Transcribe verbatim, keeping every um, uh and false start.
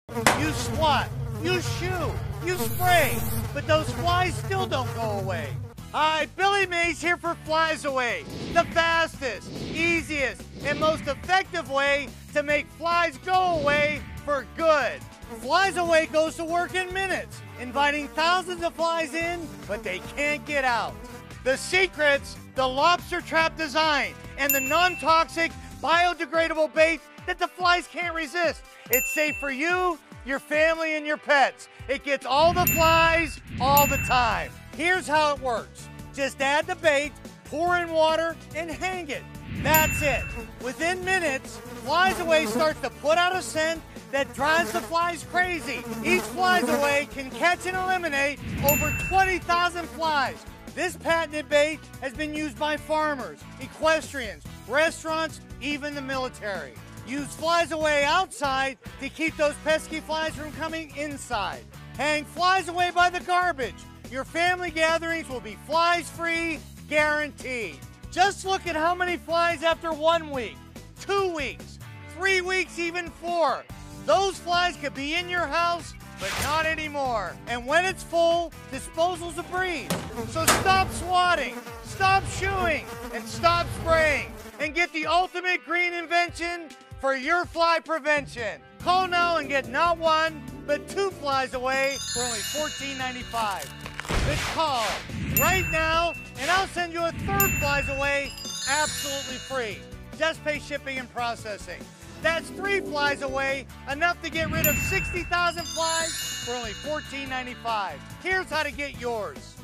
You swat, you shoo, you spray, but those flies still don't go away. Hi, Billy Mays here for Flies Away, the fastest, easiest, and most effective way to make flies go away for good. Flies Away goes to work in minutes, inviting thousands of flies in, but they can't get out. The secrets, the lobster trap design, and the non-toxic, biodegradable bait that the flies can't resist. It's safe for you, your family, and your pets. It gets all the flies, all the time. Here's how it works. Just add the bait, pour in water, and hang it. That's it. Within minutes, Flies Away starts to put out a scent that drives the flies crazy. Each Flies Away can catch and eliminate over twenty thousand flies. This patented bait has been used by farmers, equestrians, restaurants, even the military. Use Flies Away outside to keep those pesky flies from coming inside. Hang Flies Away by the garbage. Your family gatherings will be flies-free, guaranteed. Just look at how many flies after one week, two weeks, three weeks, even four. Those flies could be in your house, but not anymore. And when it's full, disposal's a breeze. So stop swatting, stop shooing, and stop spraying. And get the ultimate green invention for your fly prevention. Call now and get not one, but two Flies Away for only fourteen ninety-five. Just call right now, and I'll send you a third Flies Away absolutely free. Just pay shipping and processing. That's three Flies Away, enough to get rid of sixty thousand flies for only fourteen ninety-five. Here's how to get yours.